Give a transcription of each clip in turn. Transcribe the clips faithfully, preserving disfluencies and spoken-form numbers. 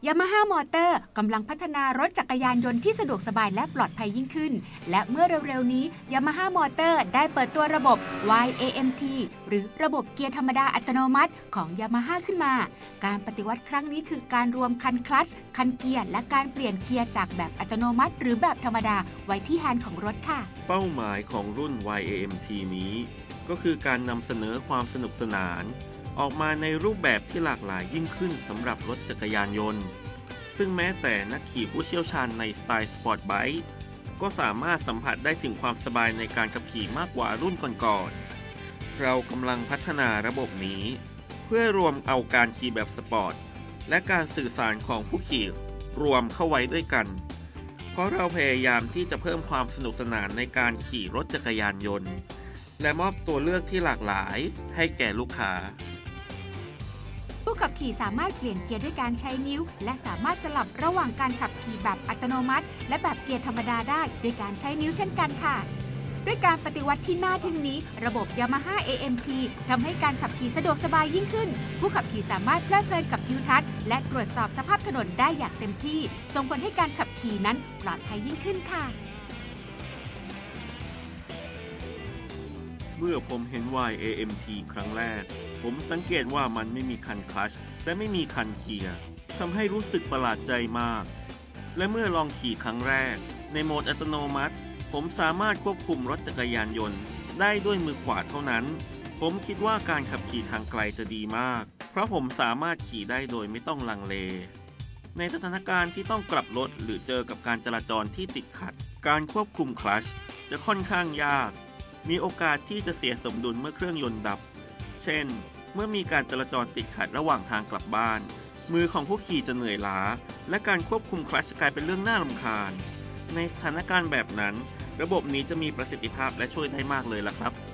Yamaha Motor กำลังพัฒนารถจักรยานยนต์ที่สะดวกสบายและปลอดภัยยิ่งขึ้นและเมื่อเร็วๆนี้ Yamaha Motor ได้เปิดตัวระบบ วาย เอ เอ็ม ที หรือระบบเกียร์ธรรมดาอัตโนมัติของ Yamaha ขึ้นมาการปฏิวัติครั้งนี้คือการรวมคันคลัตช์คันเกียร์และการเปลี่ยนเกียร์จากแบบอัตโนมัติหรือแบบธรรมดาไว้ที่แฮนด์ของรถค่ะเป้าหมายของรุ่น วาย เอ เอ็ม ที นี้ก็คือการนำเสนอความสนุกสนานออกมาในรูปแบบที่หลากหลายยิ่งขึ้นสำหรับรถจักรยานยนต์ซึ่งแม้แต่นักขี่ผู้เชี่ยวชาญในสไตล์สปอร์ตไบค์ก็สามารถสัมผัสได้ถึงความสบายในการขับขี่มากกว่ารุ่นก่อนๆเรากำลังพัฒนาระบบนี้เพื่อรวมเอาการขี่แบบสปอร์ตและการสื่อสารของผู้ขี่รวมเข้าไว้ด้วยกันเพราะเราพยายามที่จะเพิ่มความสนุกสนานในการขี่รถจักรยานยนต์และมอบตัวเลือกที่หลากหลายให้แก่ลูกค้าผู้ขับขี่สามารถเปลี่ยนเกียร์ด้วยการใช้นิ้วและสามารถสลับระหว่างการขับขี่แบบอัตโนมัติและแบบเกียร์ธรรมดาได้ด้วยการใช้นิ้วเช่นกันค่ะด้วยการปฏิวัติที่น่าทึ่งนี้ระบบ Yamaha เอ เอ็ม ที ทำให้การขับขี่สะดวกสบายยิ่งขึ้นผู้ขับขี่สามารถเพลิดเพลินกับทิวทัศน์และตรวจสอบสภาพถนนได้อย่างเต็มที่ส่งผลให้การขับขี่นั้นปลอดภัยยิ่งขึ้นค่ะเมื่อผมเห็น วาย เอ เอ็ม ที ครั้งแรกผมสังเกตว่ามันไม่มีคันคลัตช์และไม่มีคันเกียร์ทำให้รู้สึกประหลาดใจมากและเมื่อลองขี่ครั้งแรกในโหมดอัตโนมัติผมสามารถควบคุมรถจักรยานยนต์ได้ด้วยมือขวาเท่านั้นผมคิดว่าการขับขี่ทางไกลจะดีมากเพราะผมสามารถขี่ได้โดยไม่ต้องลังเลในสถานการณ์ที่ต้องกลับรถหรือเจอกับการจราจรที่ติดขัดการควบคุมคลัตช์จะค่อนข้างยากมีโอกาสที่จะเสียสมดุลเมื่อเครื่องยนต์ดับเช่นเมื่อมีการจราจรติดขัดระหว่างทางกลับบ้านมือของผู้ขี่จะเหนื่อยล้าและการควบคุมคลัตช์กลายเป็นเรื่องน่ารำคาญในสถานการณ์แบบนั้นระบบนี้จะมีประสิทธิภาพและช่วยได้มากเลยล่ะครับ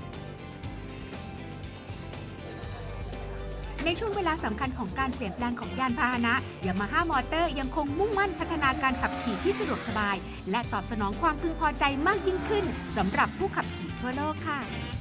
ในช่วงเวลาสำคัญของการเปลี่ยนแปลงของยานพาหนะ Yamaha Motor ยังคงมุ่งมั่นพัฒนาการขับขี่ที่สะดวกสบายและตอบสนองความพึงพอใจมากยิ่งขึ้นสำหรับผู้ขับขี่ทั่วโลกค่ะ